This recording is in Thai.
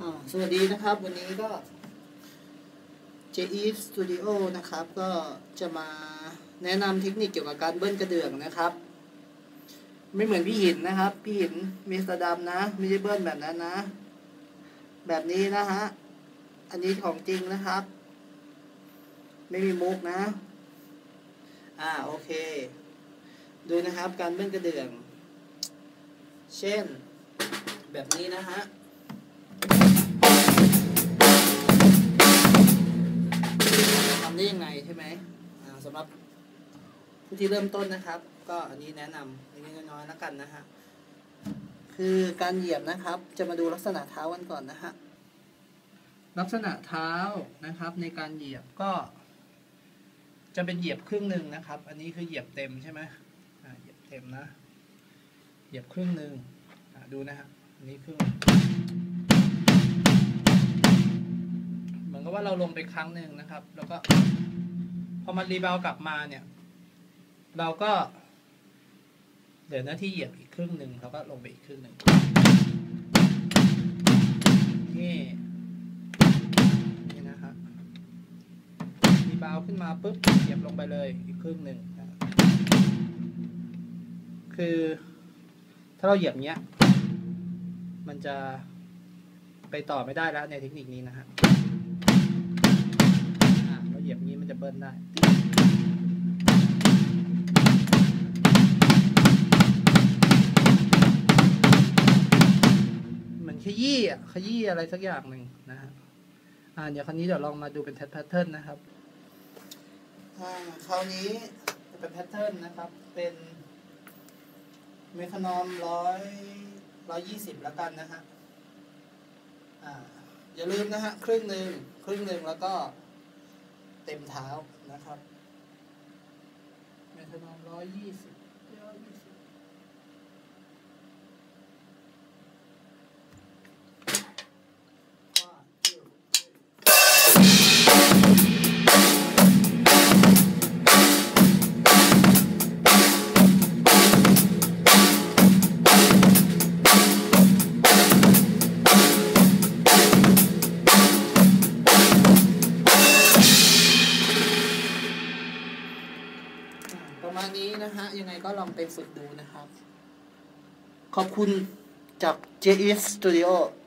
สวัสดีนะครับวันนี้ก็ JE Studio นะครับก็จะมาแนะนำเทคนิคเกี่ยวกับการเบิ้ลกระเดื่องนะครับไม่เหมือนพี่หินนะครับพี่หินมิสเตอร์ดำนะไม่ใช่เบิ้ลแบบนั้นนะแบบนี้นะฮะอันนี้ของจริงนะครับไม่มีมุกนะโอเคดูนะครับการเบิ้ลกระเดื่องเช่นแบบนี้นะฮะทำได้ยังไงใช่ไหมสำหรับผู้ที่เริ่มต้นนะครับก็อันนี้แนะนำเล็กๆน้อยๆแล้วกันนะฮะคือการเหยียบนะครับจะมาดูลักษณะเท้ากันก่อนนะฮะลักษณะเท้านะครับในการเหยียบก็จะเป็นเหยียบครึ่งหนึ่งนะครับอันนี้คือเหยียบเต็มใช่ไหมเหยียบเต็มนะเหยียบครึ่งหนึ่งดูนะฮะอันนี้ครึ่งเหมือนกับว่าเราลงไปครั้งหนึ่งนะครับแล้วก็พอมันรีบาวกลับมาเนี่ยเราก็เหลือหน้าที่เหยียบอีกครึ่งหนึ่งเราก็ลงไปอีกครึ่งหนึ่งนี่นะครับรีบาวขึ้นมาปุ๊บเหยียบลงไปเลยอีกครึ่งหนึ่งคือถ้าเราเหยียบเนี้ยมันจะไปต่อไม่ได้แล้วในเทคนิคนี้นะฮะเราเหยียบนี้มันจะเบิ้ลได้เหมือนขยี้อะไรสักอย่างหนึ่งนะฮะเดี๋ยวคราวนี้เดี๋ยวลองมาดูเป็นแพทเทิร์นนะครับคราวนี้เป็นแพทเทิร์นนะครับเป็นเมคานอม120แล้วกันนะฮะอย่าลืมนะฮะครึ่งหนึ่งแล้วก็เต็มเท้านะครับเมทานอม120ประมาณนี้นะฮะยังไงก็ลองไปฝึกดูนะครับขอบคุณจาก JE Studio